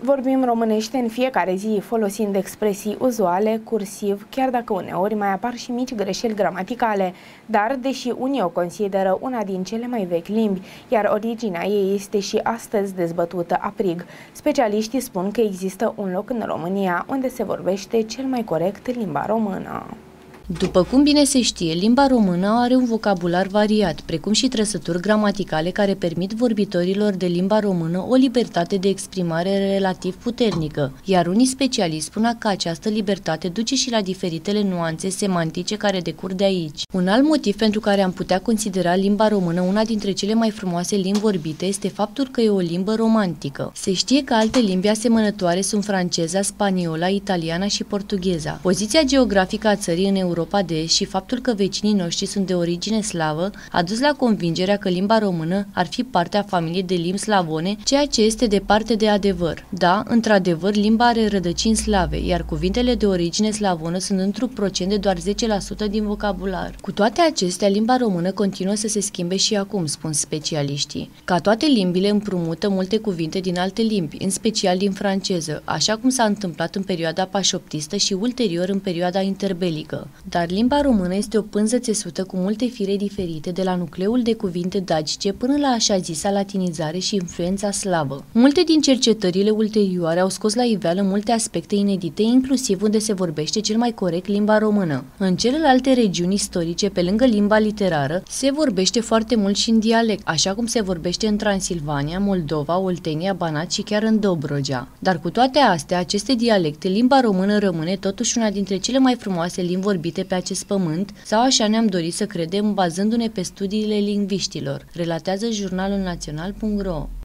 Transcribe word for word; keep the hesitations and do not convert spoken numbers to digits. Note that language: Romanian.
Vorbim românește în fiecare zi, folosind expresii uzuale, cursiv, chiar dacă uneori mai apar și mici greșeli gramaticale. Dar, deși unii o consideră una din cele mai vechi limbi, iar originea ei este și astăzi dezbătută aprig, specialiștii spun că există un loc în România unde se vorbește cel mai corect limba română. După cum bine se știe, limba română are un vocabular variat, precum și trăsături gramaticale care permit vorbitorilor de limba română o libertate de exprimare relativ puternică, iar unii specialiști spun că această libertate duce și la diferitele nuanțe semantice care decurg de aici. Un alt motiv pentru care am putea considera limba română una dintre cele mai frumoase limbi vorbite este faptul că e o limbă romantică. Se știe că alte limbi asemănătoare sunt franceza, spaniola, italiana și portugheza. Poziția geografică a țării în Europa de Est și faptul că vecinii noștri sunt de origine slavă a dus la convingerea că limba română ar fi parte a familiei de limbi slavone, ceea ce este departe de adevăr. Da, într-adevăr, limba are rădăcini slave, iar cuvintele de origine slavonă sunt într-un procent de doar zece la sută din vocabular. Cu toate acestea, limba română continuă să se schimbe și acum, spun specialiștii. Ca toate limbile, împrumută multe cuvinte din alte limbi, în special din franceză, așa cum s-a întâmplat în perioada pașoptistă și ulterior în perioada interbelică. Dar limba română este o pânză țesută cu multe fire diferite, de la nucleul de cuvinte dacice până la așa zisa latinizare și influența slavă. Multe din cercetările ulterioare au scos la iveală multe aspecte inedite, inclusiv unde se vorbește cel mai corect limba română. În celelalte regiuni istorice, pe lângă limba literară, se vorbește foarte mult și în dialect, așa cum se vorbește în Transilvania, Moldova, Oltenia, Banat și chiar în Dobrogea. Dar cu toate astea, aceste dialecte, limba română rămâne totuși una dintre cele mai frumoase limbi vorbite pe acest pământ, sau așa ne-am dorit să credem bazându-ne pe studiile lingviștilor, relatează jurnalul național punct ro.